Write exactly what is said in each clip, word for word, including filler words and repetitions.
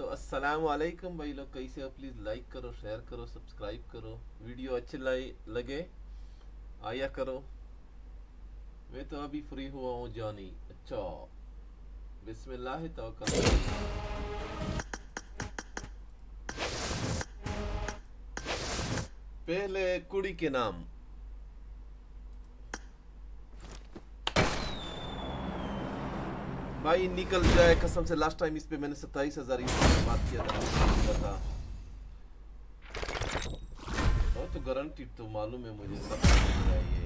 तो अस्सलाम वालेकुम भाई लोग, कैसे हो? प्लीज़ लाइक करो, शेयर करो, सब्सक्राइब करो। वीडियो अच्छे लगे आया करो। मैं तो अभी फ्री हुआ हूँ जानी। अच्छा, बिस्मिल्लाह तवक्कल। पहले कुड़ी के नाम। भाई निकल जाए कसम से, लास्ट टाइम इस पे मैंने सत्ताईस हजार बात किया था। और तो गारंटी तो मालूम है मुझे, सब है ये।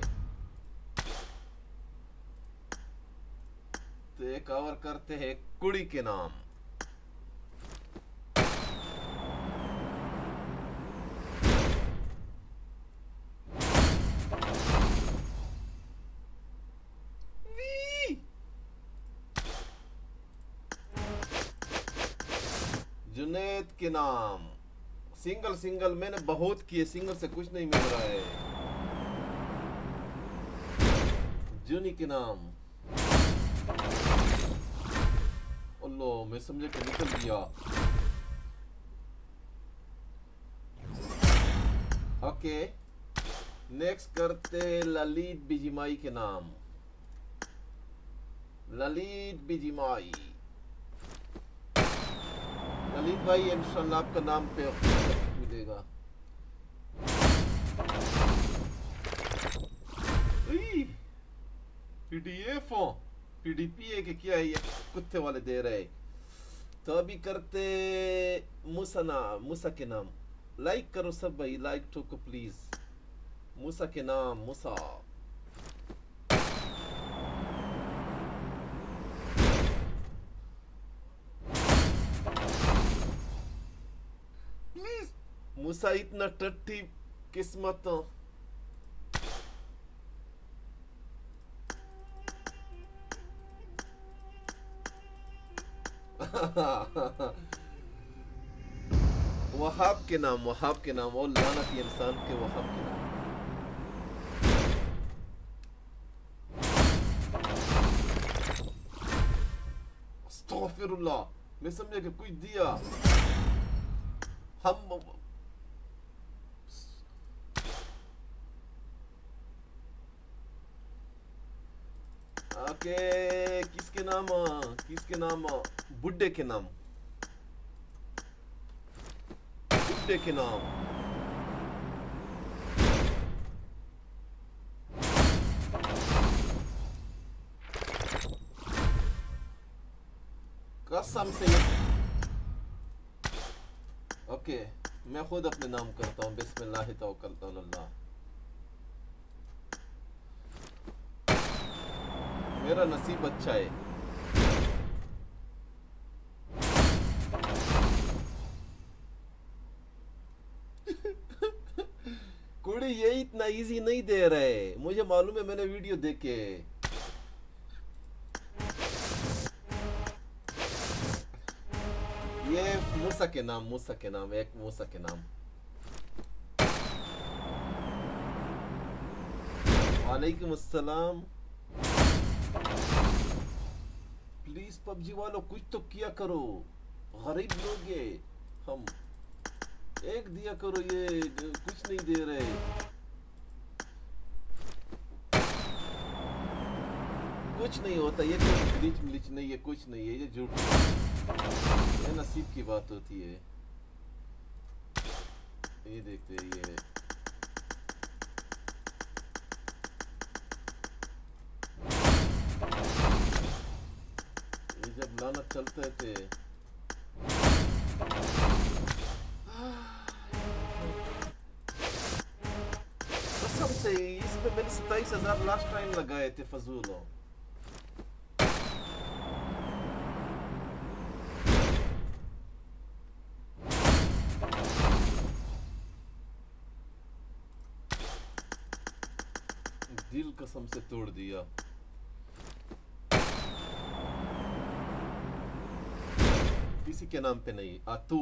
तो एक और करते हैं कुड़ी के नाम। जुनैद के नाम। सिंगल सिंगल मैंने बहुत किए, सिंगल से कुछ नहीं मिल रहा है। जुनी के नाम। अल्लाह, मैं समझे कि निकल गया। ओके, नेक्स्ट करते ललित बिजिमाई के नाम। ललित बिजिमाई। ललित भाई, इंशाल्लाह आपका नाम पे मिलेगा। पीडीएफ हो, पीडीपी है कि क्या है ये? कुत्ते वाले दे रहे। तो अभी करते मूसा नाम, मूसा के नाम। लाइक करो सब भाई, लाइक ठोको प्लीज। मूसा के नाम, मूसा। प्लीज। मूसा इतना टट्टी किस्मत। वहाब के नाम, वहाब के नाम। और लानती इंसान के वहाब के नाम। अस्तगफिरुल्लाह, मैं समझे कि कुछ दिया। हम ओके, किसके नाम? किसके नाम? बुड्ढे के नाम। बुड्ढे के नाम। कसम से। ओके, मैं खुद अपने नाम करता हूँ। बिस्मिल्लाह तवक्कलतु अल्लाह। मेरा नसीब अच्छा है। कुड़ी ये इतना इजी नहीं दे रहे, मुझे मालूम है, मैंने वीडियो देखे। ये मूसा के नाम, मूसा के नाम, एक मूसा के नाम। वालेकुम अस्सलाम। प्लीज पबजी वालों, कुछ तो किया करो। गरीब लोग ये हम। एक दिया करो, ये कुछ नहीं दे रहे। कुछ नहीं होता ये, कोई ग्लिच मिलिच नहीं है, कुछ नहीं है, ये झूठ। ये नसीब की बात होती है। ये देखते हैं ये। ये जब लानत चलते थे। कसम से इस पे मैंने सत्ताईस हजार लास्ट टाइम लगाए थे फजूल। दिल कसम से तोड़ दिया। किसी के नाम पे नहीं, आतू।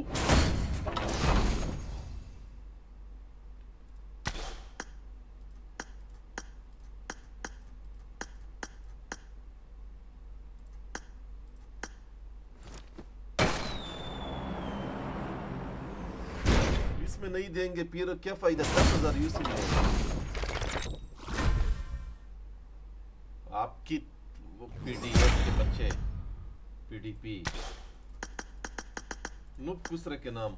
में नहीं देंगे फिर क्या फायदा दस हजार यूसी में आपकी पीडीएफ के बच्चे पीडीपी नुब कुसरे के नाम।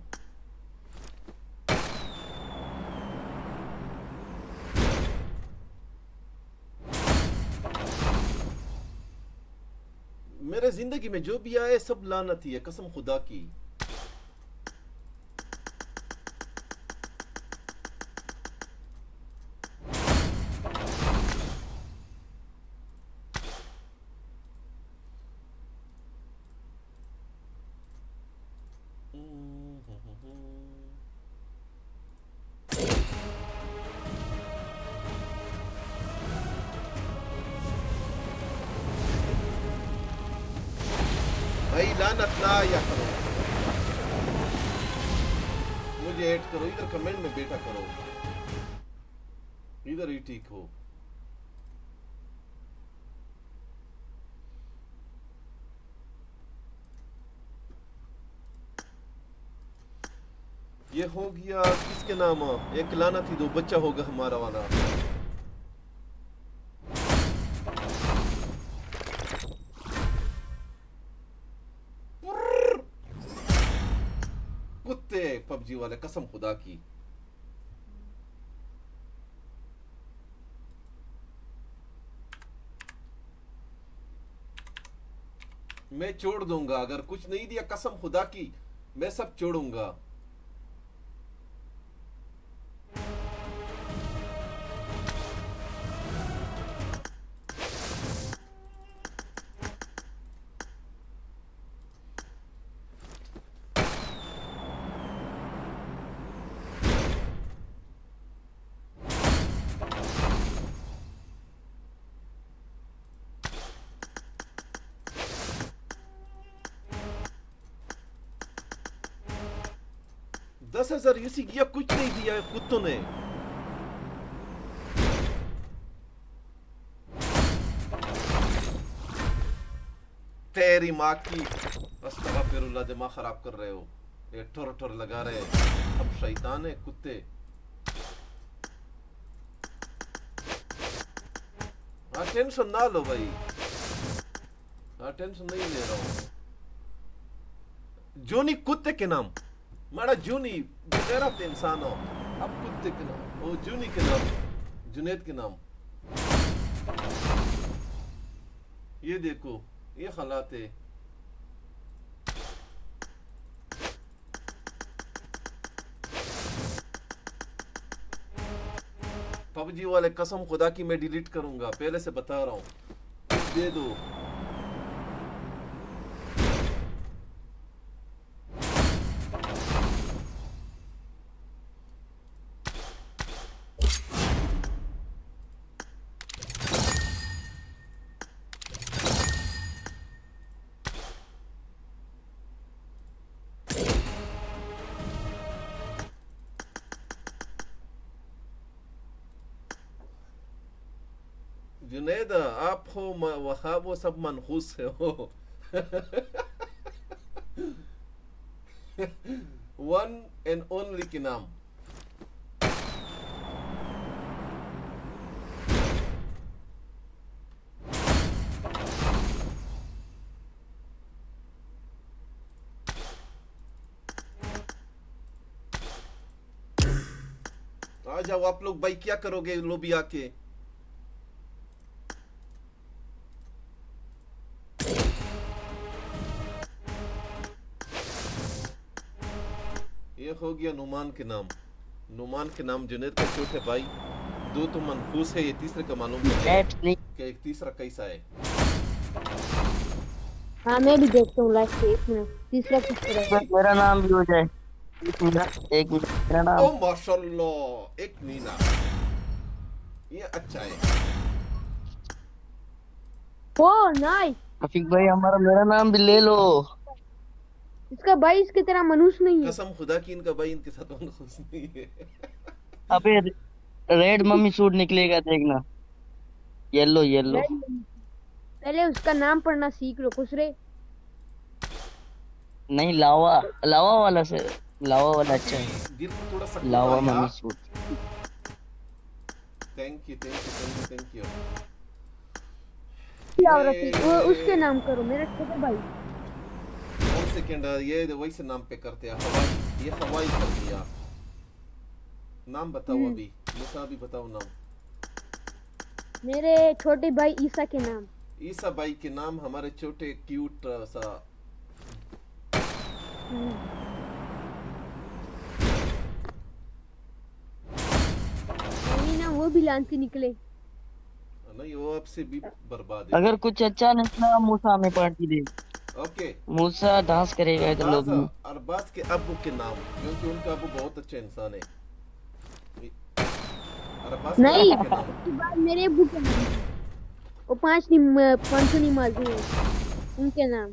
मेरे जिंदगी में जो भी आए सब लानत ही है कसम खुदा की। भाई लानत ना या करो, मुझे ऐड करो इधर कमेंट में बेटा करो, इधर ही ठीक हो। ये हो गया किसके नाम, एक लानत ही दो बच्चा होगा हमारा वाला। कुत्ते पबजी वाले कसम खुदा की। मैं छोड़ दूंगा अगर कुछ नहीं दिया कसम खुदा की, मैं सब छोड़ूंगा। दस हजार यूसी किया, कुछ नहीं दिया कुत्तों ने। तेरी माँ की अस्तगफिरुल्लाह, दिमाग खराब कर रहे हो, ये ठुर ठुर लगा रहे हैं। अब शैतान है कुत्ते। हाँ टेंशन ना लो भाई, हाँ टेंशन नहीं ले रहा हूँ। जोनी कुत्ते के नाम माड़ा जूनी बेगैरत इंसान हो, अब कुत्ते के नाम, ओ जूनी के नाम, जुनेद के नाम। ये देखो ये हालात है। पबजी वाले कसम खुदा की मैं डिलीट करूंगा, पहले से बता रहा हूं। दे दो जुनैद, आप हो वहां वो सब मनहूस है हो। वन एंड ओनली के नाम। आ जाओ आप लोग भाई, क्या करोगे लोबी आके। ये हो गया नुमान के नाम, नुमान के नाम जुनैद का छोटे भाई। दो तो मनहूस है, ये तीसरे का मालूम है कि एक तीसरा कैसा है। हाँ मैं भी देखता हूँ लाइव से। एक मिनट, तीसरा किस तरह है? मेरा नाम भी हो जाए। एक मिनट एक मिनट मेरा नाम। ओ माशाल्लाह, एक मीना, ये अच्छा है। ओ नाइस। रफीक भाई हमारा मेरा नाम भी ले लो। इसका भाई इसकी तरह मनुष्य नहीं है। कसम खुदा की इनका भाई इनके साथ मनहूस नहीं है। अबे रेड मम्मी सूट निकलेगा देखना, येलो येलो। पहले उसका नाम पढ़ना सीख लो खुसरे। नहीं लावा लावा वाला से लावा वाला अच्छा है। दिल को थोड़ा सकून लावा आया। Money suit. Thank you thank you thank you thank you. क्या रफीक, वो उसके नाम करो, मेरा छोटे भाई। वन सेकंड, ये वैसे नाम पे करते हैं हवाई, ये हवाई कर दिया। नाम बताओ हम्म। अभी, मूसा अभी बताओ नाम। मेरे छोटे भाई ईसा के नाम। ईसा भाई के नाम, हमारे छोटे क्यूट सा। हम्म। नहीं ना, वो भी लानती निकले। नहीं, वो आपसे भी बर्बाद है। अगर कुछ अच्छा निकला मूसा हमें पार्टी दे। ओके, मूसा डांस करेगा इधर अरबाज, लोग में। अरबाज के अब्बू के नाम, क्योंकि उनका अब्बू बहुत अच्छा इंसान है। अरबाज के नहीं, अब्बू के नाम। उसके बाद मेरे अब्बू के नाम। वो पांच निम पांच सौ नमाजी हैं, उनके नाम।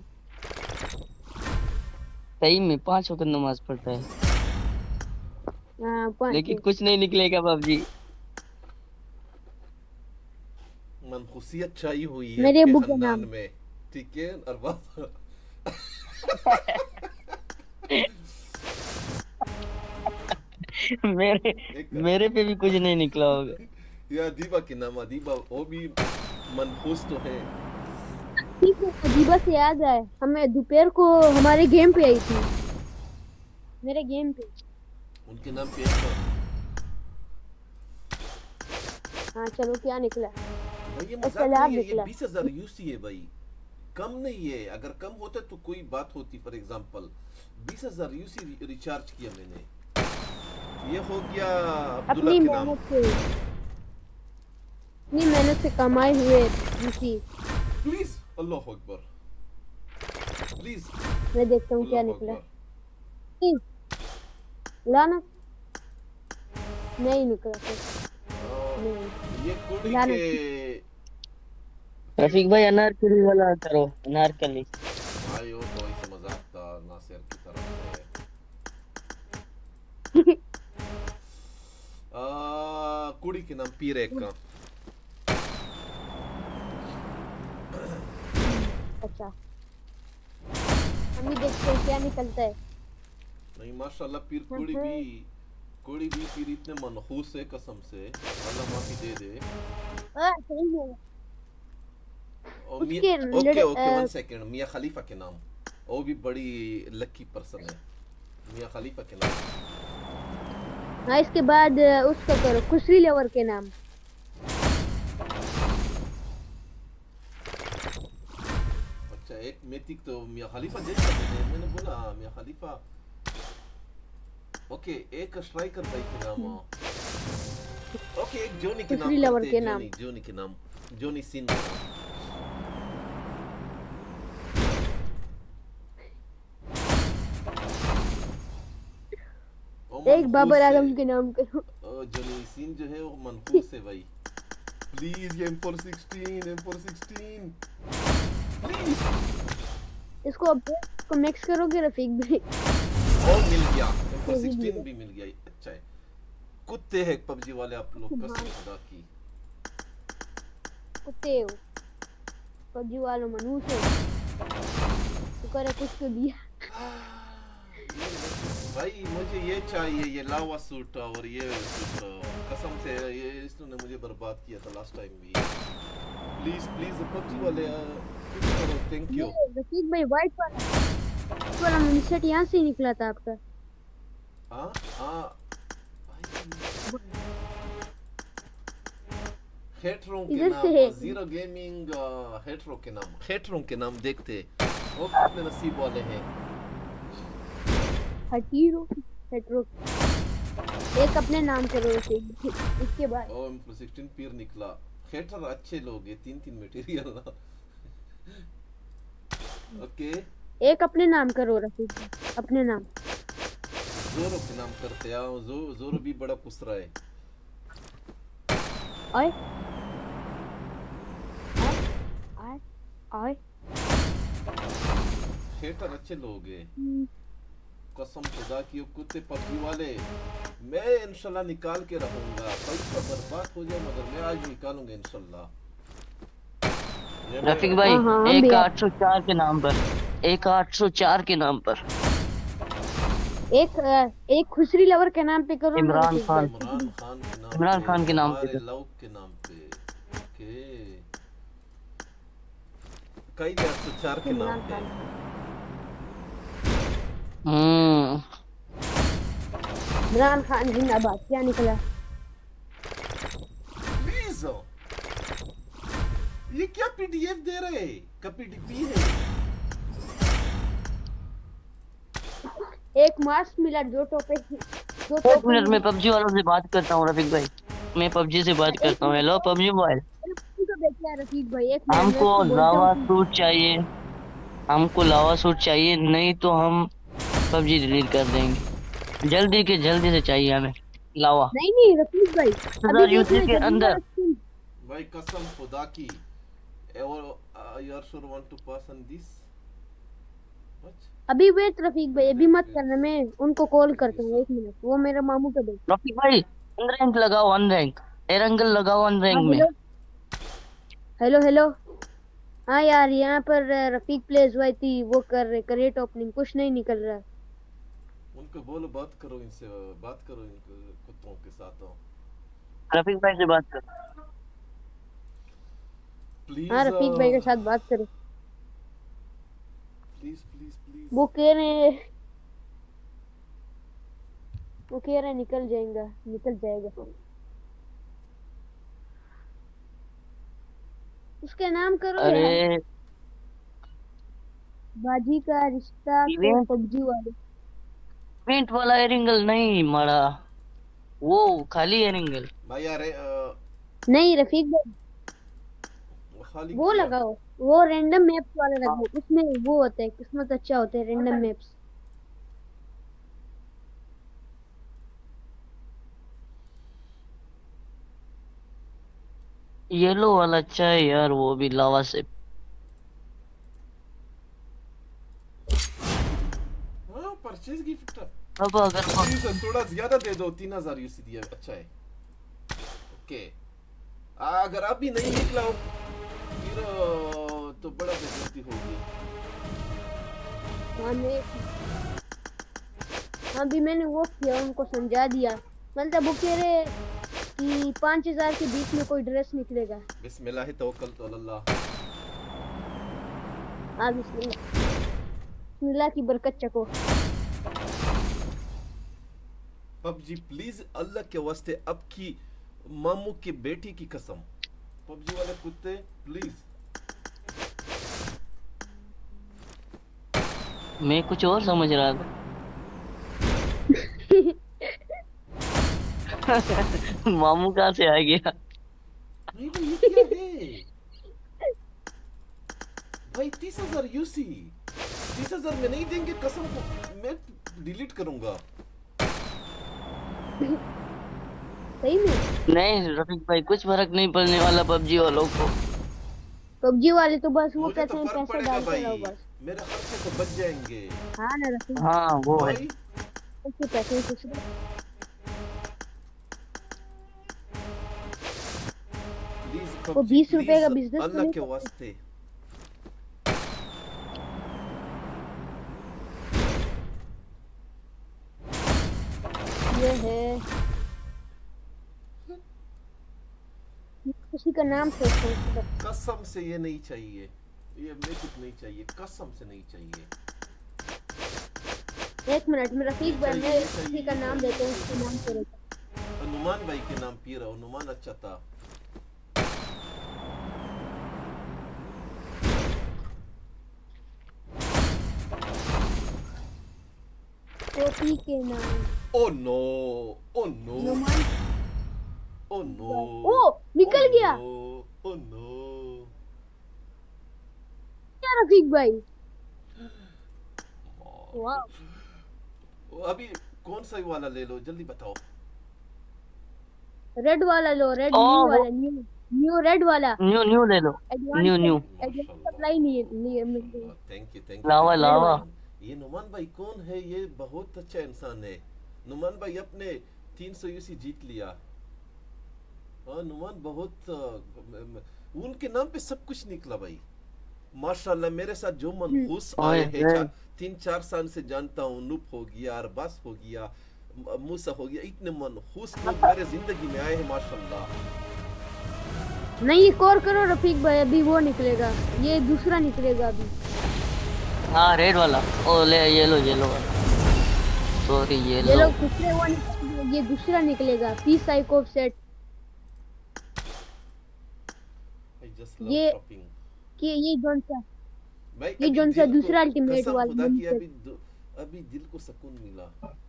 सही में पांच वक्त नमाज पढ़ता है, हाँ, पांच लेकिन है। कुछ नहीं निकलेगा बाबूजी। मनखुसियत छाई हुई है मेरे आपके अब्बू के खानदान नाम। में, ठीक है अरबाज। मेरे एक मेरे पे भी कुछ नहीं निकला होगा। या अदीबा के नाम, अदीबा वो भी मनहूस तो है। ठीक है, अजीबा से याद आए, हमें दोपहर को हमारे गेम पे आई थी, मेरे गेम पे। उनके नाम पे है। हाँ चलो, क्या निकला? भाई ये अच्छा, मजाक लाभ नहीं है, ये निकला। बीस हजार यूसी है भाई, कम नहीं है। अगर कम होता तो कोई बात होती। फॉर एग्जांपल बीस हजार यूसी रिचार्ज किया मैंने, ये हो गया अब्दुल्ला अपनी के नाम। मेहनत से, अपनी मेहनत से कमाए हुए यूसी। प्लीज अल्लाह अकबर, प्लीज मैं देखता हूँ क्या अल्लाह निकला। अकबर। लाना नहीं निकला फिर। हाँ, नहीं, ये कुड़ी लाना। के रफीक भाई अनारकली वाला करो, अनारकली। भाई वो तो ऐसे मजाक था नासिर की तरफ से। आ, कुड़ी के नाम पीरे का। अच्छा, हम भी देखते हैं क्या निकलता है। नहीं माशाल्लाह, पीर कुड़ी भी कुड़ी भी पीर इतने मनहूस है, कसम से अल्लाह माफी दे दे। आ, सही है। और उसके मियां, ओके लड़- okay uh, one second, Mia Khalifa के नाम, वो भी बड़ी लकी पर्सन है। मियां खलीफा के नाम। हाँ, इसके बाद अ, उसका करो, खुशरी लेवर के नाम। अच्छा, एक मेथिक तो मियां खलीफा जैसा है, मैंने बोला हाँ, मियां खलीफा। ओके, एक स्ट्राइकर भाई के नाम। ओके, एक जोनी के नाम खुशरी लेवर करते के हैं, नाम। जोनी जोनी के नाम, जोनी सिंह के नाम। वो एक बाबर मनहूस है। आजम के नाम करो। ओ, जोनी सिंह जो है वो मनहूस है भाई। Please M four sixteen, M four sixteen please. इसको अब इसको मिक्स करोगे रफीक भाई? और मिल गया, एम फोर ये भी सिक्सटीन मिला। भी मिल गया। अच्छा है, कुत्ते हैं पबजी वाले आप लोग, कसम खुदा की। कुत्ते हो, पबजी वालों मनूस हो, तो करे कुछ तो दिया। भाई मुझे ये चाहिए, ये लावा सूट और ये सूट, कसम से ये इसने मुझे बर्बाद किया था लास्ट टाइम भी। प्लीज प्लीज पबजी वाले कुछ करो, थैंक यू। ये रफीक भाई, व्हाइट वाला व्हाइट वाला मिनीसेट यहाँ से ही निकला था आपका। हाँ हाँ, हेटरो के इधर नाम, से है। जीरो गेमिंग हेटरो के नाम, हेटरो के नाम देखते वो कितने नसीब वाले हैं। हटीरो हेट्रो, एक अपने नाम करो इसे। इसके बाद ओ एम फोर सिक्सटीन पीर निकला। हेटर अच्छे लोग हैं, तीन तीन मटेरियल ना। ओके, एक अपने नाम करो रफीक, अपने नाम। जोरो के नाम करते हैं। जो, जोरो भी बड़ा कुसरा है। आए आए आए हेटर अच्छे लोग हैं, कसम खुदा की। वो कुत्ते पबजी वाले, मैं इंशाल्लाह निकाल के रहूंगा। पैसा बर्बाद हो जाए मगर मैं आज निकालूंगा इंशाल्लाह। ये मैं- रफीक भाई हाँ, हाँ, हम एक भी आठ सौ चार के नाम पर, एक आठ सौ चार के नाम पर। एक अ, एक खुसरी लवर के नाम पे करो ना इमरान रफीक खान। भाई। इमरान खान के नाम इमरान पे, खान के नाम पे हमारे तो। लव के नाम पे। ओके, कई चार चार के नाम इमरान पे। खान। हम्म। इमरान खान जिंदाबाद। क्या निकला? प्लीज, ये क्या पीडीएफ दे रहे, का पीडीपी है? एक मास्क मिला, दो टोपे दो एक टोपे मिनट में मिली। पबजी वालों से बात करता हूँ रफीक भाई। मैं पबजी से बात एक करता हूँ। Hello minute PUBG mobile. तो बैठा है रफीक भाई, एक मिनट मैं हमको उसको बोलता हूँ लावा कि सूट चाहिए। हमको लावा सूट चाहिए, नहीं तो हम पबजी डिलीट कर देंगे। जल्दी के जल्दी से चाहिए हमें लावा। नहीं नहीं रफीक भाई, अभी हजार यूसी देखना के जब ये अंदर। वाला स्किन। भाई कसम खुदा की, और you are sure want to pass on this? What? अभी वेट रफीक भाई, अभी मत वेट करना, मैं उनको कॉल वेट करता हूँ, एक मिनट, वो मेरे मामू पे बैठ। रफीक भाई वन रैंक लगाओ, वन रैंक एरंगल लगाओ वन हाँ रैंक में। Hello hello hello. हाँ यार, यहाँ पर अ, रफीक प्लेस हुई थी, वो कर रहे करेट ओपनिंग, कुछ नहीं निकल रहा। उनको बोलो, बात करो इनसे, बात करो इनको कुत्तों के साथ। रफीक भाई से बात कर। हाँ प्लीज रफीक भाई के साथ बात करो। Please please please. वो कह रहे वो कह रहे निकल जाएगा, निकल जाएगा। उसके नाम करो यार। अरे बाजी का रिश्ता तो इवेंट पबजी वाले। इवेंट वाला एरिंगल नहीं मारा, वो खाली एरिंगल। भाई यार अ, नहीं रफीक भाई, खाली वो किया। लगाओ, वो रैंडम मैप्स वाले हाँ। लगाओ, उसमें वो होता है, किस्मत अच्छा होता है रैंडम मैप्स। येलो वाला अच्छा है यार, वो भी लावा से। हाँ, परचेज गिफ्ट। अब अगर हम प्लीज थोड़ा ज्यादा दे दो, तीन हजार यूसी दिया, अच्छा है। ओके, अगर अभी नहीं निकला हो फिर अ, तो बड़ा बेइज्जती होगी। हाँ मैं अभी मैंने वो किया, उनको समझा दिया, मतलब वो कह रहे कि पाँच हजार के बीच में कोई ड्रेस निकलेगा। बिस्मिल्लाह तवक्कल तो अल्लाह। हाँ बिस्मिल्लाह, बिस्मिल्लाह की बरकत चको। पबजी प्लीज, अल्लाह के वास्ते, अब की मामू की बेटी की कसम, पबजी वाले कुत्ते प्लीज। मैं कुछ और समझ रहा था। मामू कहाँ से आ गया? नहीं भाई, ये क्या है भाई? तीस हजार यूसी, तीस हजार में नहीं देंगे कसम को, मैं डिलीट करूंगा। सही में नहीं रफीक भाई, कुछ फर्क नहीं पड़ने वाला पबजी वालों को। पबजी वाले तो बस वो मुझे कहते तो हैं फर्क पैसा पड़ेगा डालते भाई, रहो बस। मेरे खर्चे तो बच जाएंगे हाँ ना रफीक हाँ वो है। भाई। पैसे पैसे कुछ नहीं। प्लीज वो पबजी बीस रुपए का प्लीज, बिजनेस तो अल्लाह नहीं के करते। वास्ते। ये है, किसी का नाम सोचता हूँ उसके बाद। कसम से ये नहीं चाहिए, ये मेरे नहीं चाहिए, कसम से नहीं चाहिए। एक मिनट में रफीक भाई, मैं चाहिए, किसी चाहिए, का नाम चाहिए। देता हूँ, उसके नाम से रहता। अनुमान भाई के नाम पी रहा हूँ, अनुमान अच्छा था। टोपी के नाम oh no, oh no, Numan. Oh no, oh निकल गया ओ नो। क्या रफीक भाई? वाह, अभी कौन सा वाला ले लो, जल्दी बताओ। रेड वाला लो, रेड ओ न्यू वो वाला, न्यू न्यू रेड वाला। न्यू न्यू ले लो। Advance new new advance supply नहीं है, नहीं है मिल रही। Thank you, thank you, lava thank you. Red lava. वाला। ये नुमान भाई कौन है? ये बहुत अच्छा इंसान है। नुमान भाई अपने तीन सौ यूसी जीत लिया। हाँ नुमान बहुत अ, उनके नाम पे सब कुछ निकला भाई। माशाल्लाह मेरे साथ जो हम्म, मनहूस ओए आए हैं, होए। चा, तीन चार साल से जानता हूँ, नुप हो गया, अरबास हो गया, म- मूसा हो गया, इतने मनहूस लोग मेरे जिंदगी में आए हैं माशाल्लाह। नहीं एक और करो रफीक भाई, अभी वो निकलेगा, ये दूसरा निकलेगा अभी। हाँ रेड वाला, ओ ले येलो येलो वाला, सॉरी ये येलो। लोग पिछले वो निकल गए, ये दूसरा निकलेगा, P psycho set. I just love ये शॉपिंग कि ये कौन सा, भाई। ये अभी कौन सा दिल को, दूसरा अल्टीमेट कसम वाला खुदा की, मनी अभी दो- अभी दिल को सुकून मिला।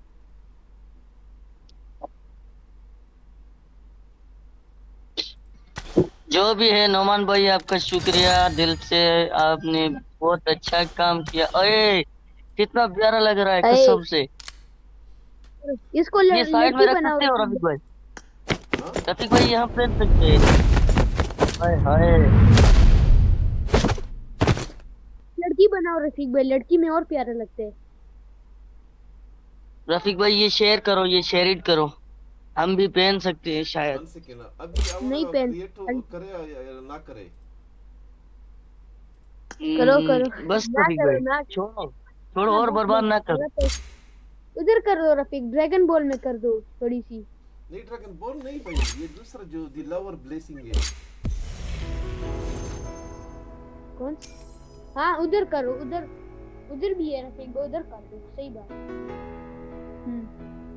जो भी है नोमान भाई, आपका शुक्रिया दिल से, आपने बहुत अच्छा काम किया। अरे कितना प्यारा लग रहा है है। कसम से। इसको ये लड़, साइड में लड़की रख बनाओ सकते हो रफीक रफीक भाई। भाई? हाँ रफीक भाई यहाँ पहन सकते हैं। हाय हाय। लड़की बनाओ रफीक भाई, लड़की में और प्यारे लगते हैं। रफीक भाई ये शेयर करो, ये शेयर इट करो, हम भी पहन सकते हैं शायद। वन सेकेंड, अभी नहीं और पहन, क्रिएट करे या या ना करे। करो करो, हम्म, बस ना रफीक करो भाई ना छोड़ो, छोड़ो करो, और बस बर्बाद बस ना करो। थोड़ा तो उधर कर दो रफीक, ड्रैगन बॉल में कर दो थोड़ी सी। नहीं ड्रैगन बॉल नहीं भाई, ये दूसरा जो द लवर ब्लेसिंग है। कौन सा? हाँ उधर करो, उधर उधर भी है रफीक भाई, उधर कर दो, सही बात। हम्म,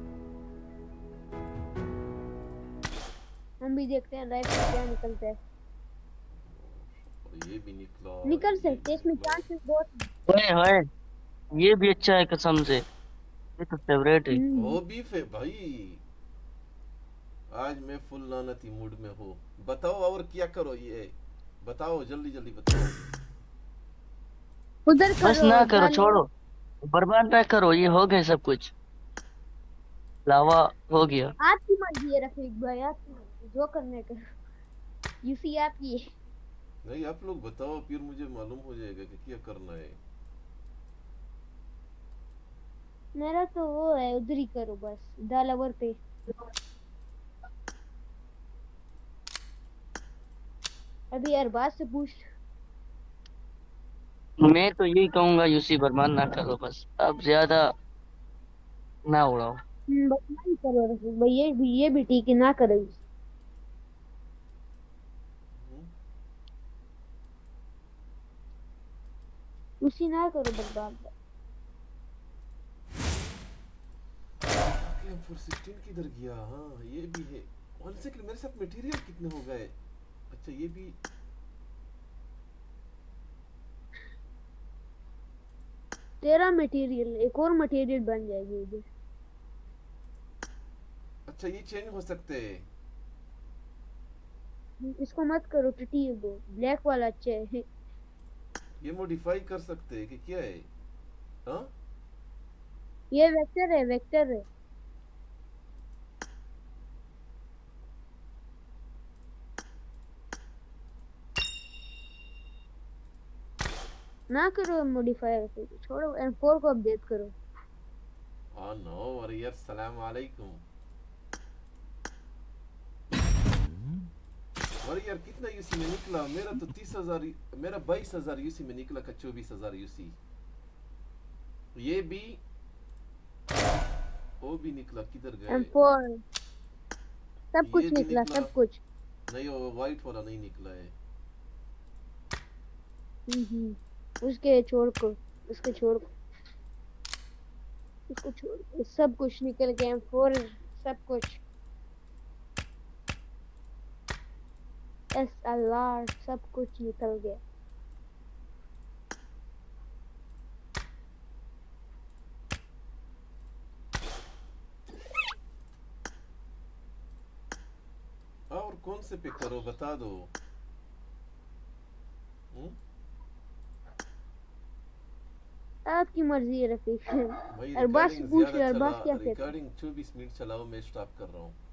हम भी देखते हैं लाइफ में क्या निकलता है। और ये भी निकला, निकल ये सकते भी हैं, इसमें निकला। चांसेस बहुत हैं। ओए होए, ये भी अच्छा है कसम से, ये तो फेवरेट है। हम्म, वो भी फे भाई, आज मैं फुल लानती मूड में हूँ। बताओ और क्या करो, ये बताओ जल्दी जल्दी बताओ। उधर बस करो ना करो, डालो। छोड़ो, बर्बाद ना करो, ये हो गए सब कुछ, लावा हो गया। आपकी मर्जी है रफीक भाई, आपकी मर्जी, जो करने का यूसी आपकी है। नहीं आप लोग बताओ, फिर मुझे मालूम हो जाएगा कि क्या करना है। मेरा तो वो है, उधर ही करो बस, डालावर पे। अभी अरबाज से पूछ। मैं तो यही कहूंगा यूसी बर्बाद ना करो, बस अब ज्यादा ना उड़ाओ। हम्म, बस नहीं करो रफीक भाई, ये भी ये भी ठीक है, ना करो। हम्म? उसी ना करो बर्बाद। एम फोर सिक्सटीन किधर गया? हाँ ये भी है। वन सेकंड, मेरे साथ मटेरियल कितने हो गए? अच्छा ये भी, तेरा मटेरियल, एक और मटेरियल बन जाएगी उधर। अच्छा ये चेंज हो सकते हैं। इसको मत करो टटी है, वो ब्लैक वाला अच्छा है। ये मॉडिफाई कर सकते हैं कि क्या है? हाँ ये वेक्टर है, वेक्टर है। ना करो मॉडिफायर, छोड़ो, एम फोर को अपडेट करो। हाँ नो वॉरियर, सलाम अलैकुम। वॉरियर कितना यूसी में निकला? मेरा तो तीस हजार, मेरा बाईस हजार यूसी में निकला का चौबीस हजार यूसी। ये भी, वो भी निकला, किधर एम गए? फोर सब ये कुछ भी निकला, निकला। सब कुछ। नहीं वो व्हाइट वाला नहीं निकला है। हम्म, उसके छोड़ को, उसके छोड़ को, उसको छोड़ को, सब कुछ निकल गया, एम फोर सब कुछ, एस एल आर सब कुछ निकल गया। और कौन से पे करो बता दो। हम्म? आपकी मर्जी है रफीक। भाई अरबाज से रिकॉर्डिंग पूछ ज्यादा ले, चला, अरबाज क्या कहता है। रिकॉर्डिंग चौबीस मिनट चलाओ, मैं स्टॉप कर रहा हूँ।